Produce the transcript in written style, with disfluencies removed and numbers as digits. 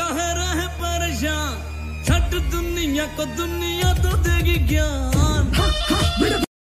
है रहे परेशान, छट दुनिया को दुनिया तो देगी ज्ञान।